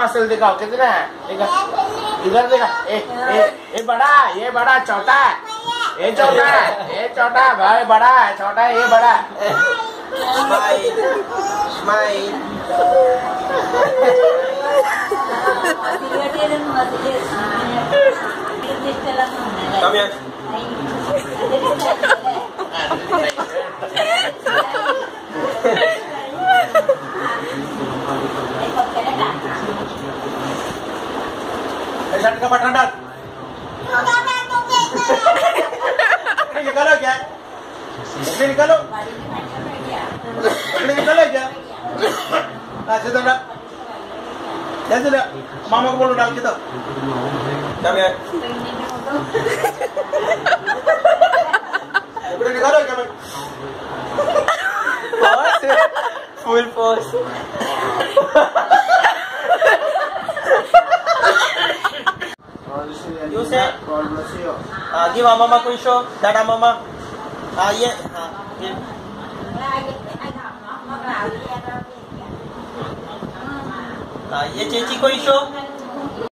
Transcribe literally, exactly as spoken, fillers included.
Muscle दिखाओ कितना है, इधर देखा। ए, ए, ए बड़ा, ये बड़ा, छोटा, ये छोटा है, ये छोटा भाई, बड़ा है, छोटा है, ये बड़ा। Smile, smile. Come here. Shirt का बटन डाल। निकालो क्या? निकालो। निकालो क्या? ऐसे तो डाल। ऐसे डाल। मामा को बोलो डाल के तो। क्या क्या? निकालो क्या भाई? Full pose. You say, uh, give a mama quick show. Dada mama. Ah, yeah. Yeah. Ah, ये चेची कोई शो